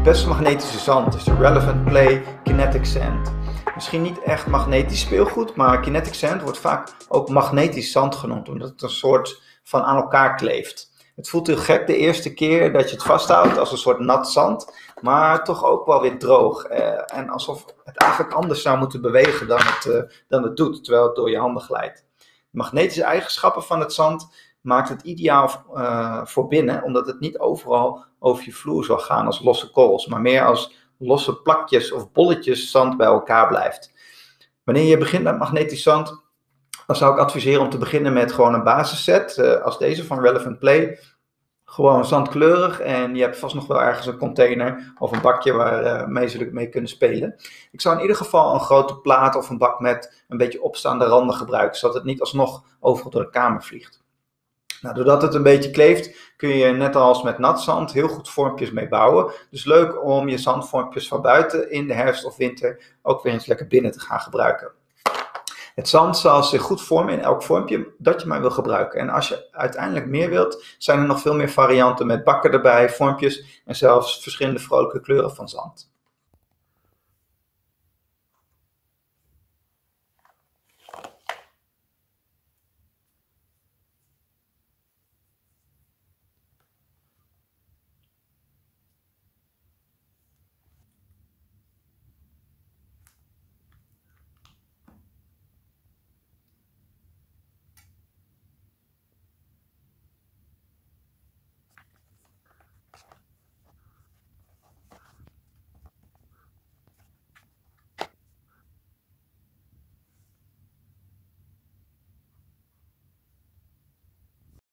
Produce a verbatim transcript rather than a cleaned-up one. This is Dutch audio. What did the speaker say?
beste magnetische zand is de Relevant Play Kinetic Sand. Misschien niet echt magnetisch speelgoed, maar kinetic sand wordt vaak ook magnetisch zand genoemd, omdat het een soort van aan elkaar kleeft. Het voelt heel gek de eerste keer dat je het vasthoudt als een soort nat zand, maar toch ook wel weer droog. Eh, en alsof het eigenlijk anders zou moeten bewegen dan het, uh, dan het doet, terwijl het door je handen glijdt. De magnetische eigenschappen van het zand maakt het ideaal uh, voor binnen, omdat het niet overal over je vloer zal gaan als losse korrels, maar meer als losse plakjes of bolletjes zand bij elkaar blijft. Wanneer je begint met magnetisch zand, dan zou ik adviseren om te beginnen met gewoon een basisset, uh, als deze van Relevant Play. Gewoon zandkleurig en je hebt vast nog wel ergens een container of een bakje waarmee uh, ze mee kunnen spelen. Ik zou in ieder geval een grote plaat of een bak met een beetje opstaande randen gebruiken, zodat het niet alsnog overal door de kamer vliegt. Nou, doordat het een beetje kleeft, kun je net als met nat zand heel goed vormpjes mee bouwen. Dus leuk om je zandvormpjes van buiten in de herfst of winter ook weer eens lekker binnen te gaan gebruiken. Het zand zal zich goed vormen in elk vormpje dat je maar wil gebruiken. En als je uiteindelijk meer wilt, zijn er nog veel meer varianten met bakken erbij, vormpjes en zelfs verschillende vrolijke kleuren van zand.